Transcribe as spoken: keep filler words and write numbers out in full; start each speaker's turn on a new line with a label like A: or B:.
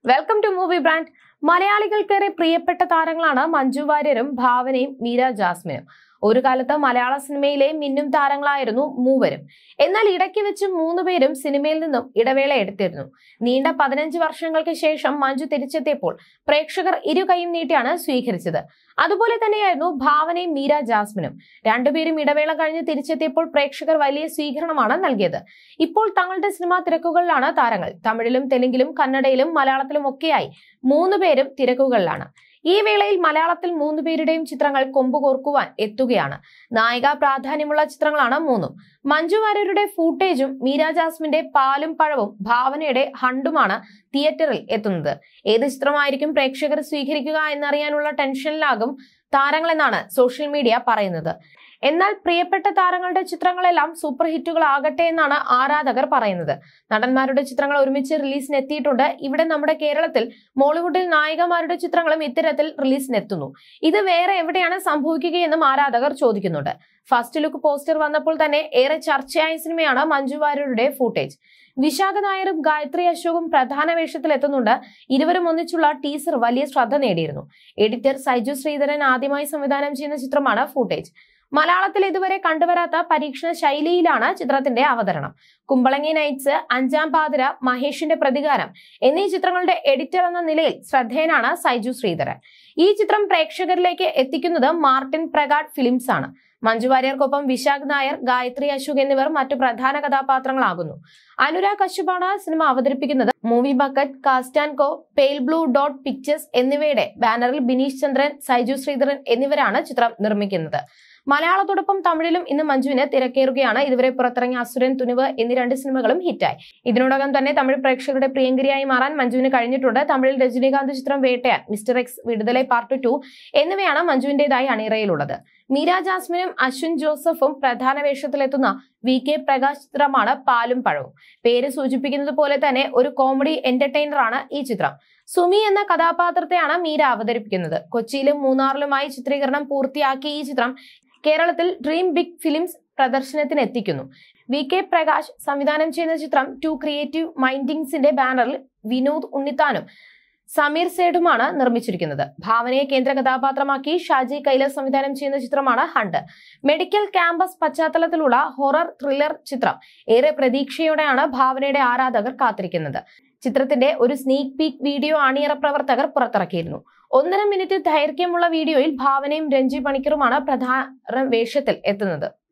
A: Welcome to movie brand. മലയാളികൾക്കേറെ പ്രിയപ്പെട്ട താരങ്ങളാണ് മഞ്ജു വാര്യരും ഭാവനയും മീര ജാസ്മിനും. ഒരു കാലത്ത് മലയാള സിനിമയിലെ മിന്നും താരങ്ങളായിരുന്നു മൂവരും. എന്നാൽ ഇടയ്ക്ക് വെച്ച് മൂന്നുപേരും സിനിമയിൽ നിന്നും ഇടവേള എടുത്തിരുന്നു. നീണ്ട പതിനഞ്ച് വർഷങ്ങൾക്ക് ശേഷം മഞ്ജു തിരിച്ചെത്തിയപ്പോൾ പ്രേക്ഷകർ ഇരു കൈയും നീട്ടിയാണ് സ്വീകരിച്ചത്. അതുപോലെ തന്നെയായിരുന്നു ഭാവനയും മീര ജാസ്മിനും. രണ്ടുപേരും ഇടവേള കഴിഞ്ഞ് തിരിച്ചെത്തിയപ്പോൾ പ്രേക്ഷകർ വലിയ സ്വീകരണമാണ് നൽകിയത്. ഇപ്പോൾ തങ്ങളുടെ സിനിമാ തിരക്കുകളിലാണ് താരങ്ങൾ. തമിഴിലും തെലുങ്കിലും കന്നഡയിലും മലയാളത്തിലും ഒക്കെയായി മൂന്നുപേരും തിരക്കുകളിലാണ്. ഈ വേളയിൽ മലയാളത്തിൽ മൂന്നു പേരുടെയും ചിത്രങ്ങൾ കൊമ്പുകോർക്കുവാൻ എത്തുകയാണ്. നായിക പ്രാധാന്യമുള്ള ചിത്രങ്ങളാണ് മൂന്നും. മഞ്ജു വാര്യരുടെ ഫൂട്ടേജും മീര ജാസ്മിന്റെ പാലും പഴവും ഭാവനയുടെ ഹണ്ടുമാണ് തിയേറ്ററിൽ എത്തുന്നത്. ഏത് ചിത്രമായിരിക്കും പ്രേക്ഷകർ സ്വീകരിക്കുക എന്നറിയാനുള്ള ടെൻഷനിലാകും താരങ്ങളെന്നാണ് സോഷ്യൽ മീഡിയ പറയുന്നത്. എന്നാൽ പ്രിയപ്പെട്ട താരങ്ങളുടെ ചിത്രങ്ങളെല്ലാം സൂപ്പർ ഹിറ്റുകളാകട്ടെ എന്നാണ് ആരാധകർ പറയുന്നത്. നടന്മാരുടെ ചിത്രങ്ങൾ ഒരുമിച്ച് റിലീസിന് എത്തിയിട്ടുണ്ട്. ഇവിടെ നമ്മുടെ കേരളത്തിൽ മോളിവുഡിൽ നായികമാരുടെ ചിത്രങ്ങളും ഇത്തരത്തിൽ റിലീസിനെത്തുന്നു. ഇത് വേറെ എവിടെയാണ് സംഭവിക്കുകയെന്നും ആരാധകർ ചോദിക്കുന്നുണ്ട്. ഫസ്റ്റ് ലുക്ക് പോസ്റ്റർ വന്നപ്പോൾ തന്നെ ഏറെ ചർച്ചയായ സിനിമയാണ് മഞ്ജു വാര്യരുടെ ഫൂട്ടേജ്. വിശാഖ നായരും ഗായത്രി അശോകും പ്രധാന വേഷത്തിൽ എത്തുന്നുണ്ട്. ഇരുവരും ഒന്നിച്ചുള്ള ടീസർ വലിയ ശ്രദ്ധ നേടിയിരുന്നു. എഡിറ്റർ സൈജു ശ്രീധരൻ ആദ്യമായി സംവിധാനം ചെയ്യുന്ന ചിത്രമാണ് ഫൂട്ടേജ്. മലയാളത്തിൽ ഇതുവരെ കണ്ടുവരാത്ത പരീക്ഷണ ശൈലിയിലാണ് ചിത്രത്തിന്റെ അവതരണം. കുമ്പളങ്ങി നൈറ്റ്സ്, അഞ്ചാം പാതിര, മഹേഷിന്റെ പ്രതികാരം എന്നീ ചിത്രങ്ങളുടെ എഡിറ്റർ എന്ന നിലയിൽ ശ്രദ്ധേയനാണ് സൈജു ശ്രീധരൻ. ഈ ചിത്രം പ്രേക്ഷകരിലേക്ക് എത്തിക്കുന്നത് മാർട്ടിൻ പ്രകാട് ഫിലിംസ് ആണ്. മഞ്ജു വാര്യർക്കൊപ്പം വിശാഖ് നായർ, ഗായത്രി അശോക് എന്നിവർ മറ്റു പ്രധാന കഥാപാത്രങ്ങളാകുന്നു. അനുരാഗ് കശ്യപാണ് സിനിമ അവതരിപ്പിക്കുന്നത്. Movie Bucket, Cast and Co, Pale Blue Dot Pictures എന്നിവയുടെ ബാനറിൽ ബിനീഷ് ചന്ദ്രൻ, സൈജു ശ്രീധരൻ എന്നിവരാണ് ചിത്രം നിർമ്മിക്കുന്നത്. മലയാളത്തോടൊപ്പം തമിഴിലും ഇന്ന് മഞ്ജുവിന് തിരക്കേറുകയാണ്. ഇതുവരെ പുറത്തിറങ്ങിയ അസുരൻ, തുനിവ് എന്നീ രണ്ട് സിനിമകളും ഹിറ്റായി. ഇതിനോടകം തന്നെ തമിഴ് പ്രേക്ഷകരുടെ പ്രിയങ്കരിയായി മാറാൻ മഞ്ജുവിന് കഴിഞ്ഞിട്ടുണ്ട്. തമിഴിൽ രജനീകാന്ത് ചിത്രം Vettaiyan, Mr X, Viduthalai part two എന്നിവയാണ് മഞ്ജുവിന്റേതായി അണിയറയിലുള്ളത്. മീര ജാസ്മിനും അശ്വിൻ ജോസഫും പ്രധാന വേഷത്തിലെത്തുന്ന വി കെ പ്രകാശ് ചിത്രമാണ് പാലും പഴവും. പേര് സൂചിപ്പിക്കുന്നത് പോലെ തന്നെ ഒരു കോമഡി എന്റർടൈനറാണ് ഈ ചിത്രം. സുമി എന്ന കഥാപാത്രത്തെയാണ് മീര അവതരിപ്പിക്കുന്നത്. കൊച്ചിയിലും മൂന്നാറിലുമായി ചിത്രീകരണം പൂർത്തിയാക്കിയ ഈ ചിത്രം കേരളത്തിൽ ഡ്രീം ബിഗ് ഫിലിംസ് പ്രദർശനത്തിന് എത്തിക്കുന്നു. വി കെ പ്രകാശ് സംവിധാനം ചെയ്യുന്ന ചിത്രം ടു ക്രിയേറ്റീവ് മൈൻഡിങ്സിന്റെ ബാനറിൽ വിനോദ് ഉണ്ണിത്താനും സമീർ സേഠുമാണ് നിർമ്മിച്ചിരിക്കുന്നത്. ഭാവനയെ കേന്ദ്ര കഥാപാത്രമാക്കി ഷാജി കൈലാസ് സംവിധാനം ചെയ്യുന്ന ചിത്രമാണ് ഹണ്ട്. മെഡിക്കൽ ക്യാമ്പസ് പശ്ചാത്തലത്തിലുള്ള ഹൊറർ ത്രില്ലർ ചിത്രം ഏറെ പ്രതീക്ഷയോടെയാണ് ഭാവനയുടെ ആരാധകർ കാത്തിരിക്കുന്നത്. ചിത്രത്തിന്റെ ഒരു സ്നീക് പീക്ക് വീഡിയോ അണിയറ പ്രവർത്തകർ പുറത്തിറക്കിയിരുന്നു. ഒന്നര മിനിറ്റ് ദൈർഘ്യമുള്ള വീഡിയോയിൽ ഭാവനയും രഞ്ജി പണിക്കറുമാണ് പ്രധാന വേഷത്തിൽ എത്തുന്നത്.